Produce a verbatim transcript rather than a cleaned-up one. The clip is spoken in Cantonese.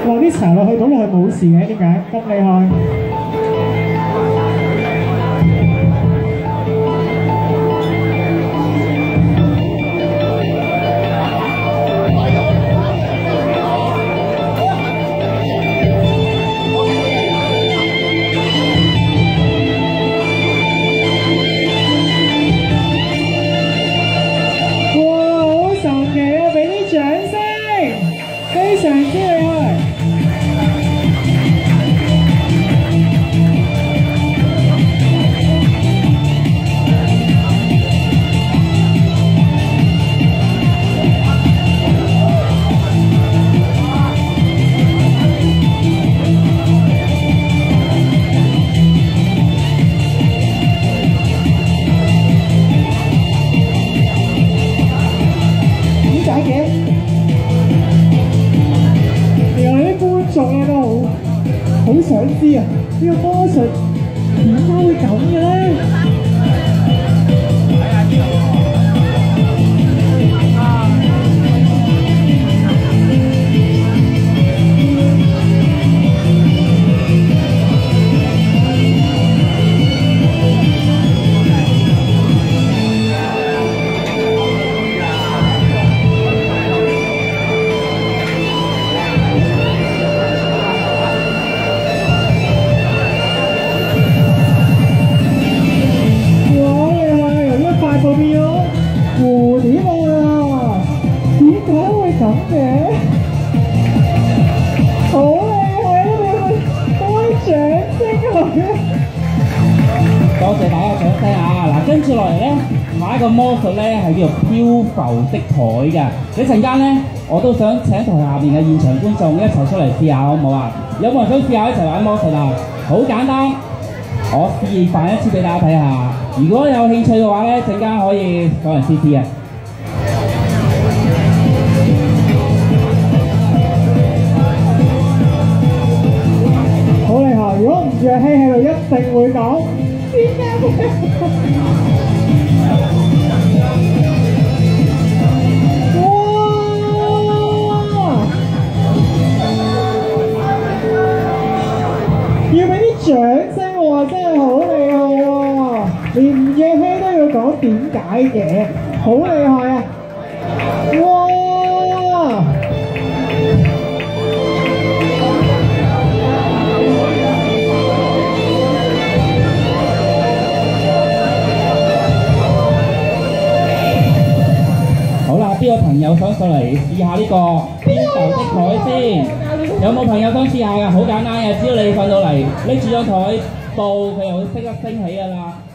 哇！啲茶落去倒落去冇事嘅，點解咁厲害？非常之厲害！點解嘅？仲咧都好好想知啊！呢個魔術點解會咁嘅咧？蝴蝶啊！點解會咁嘅？好厲害啊！你哋多啲掌聲佢。 多謝大家掌聲啊！嗱，跟住落嚟咧，下一個魔術咧係叫做漂浮的台嘅。一陣間咧，我都想請台下邊嘅現場觀眾一齊出嚟試下，好唔好啊？有冇人想試下一齊玩魔術啊？好簡單，我示範一次俾大家睇下。如果有興趣嘅話咧，陣間可以上嚟試試啊！ 好厲害！如果唔住氣喺度，一定會講點解？哇！要俾啲掌聲喎，真係好厲害喎！連唔住氣都要講點解嘅，好厲害啊！哇！ 好啦，邊個朋友想上嚟試下呢個漂浮的台先？有冇朋友想試下㗎？好簡單嘅，只要你上到嚟拎住張台布，佢就會識得升起㗎啦。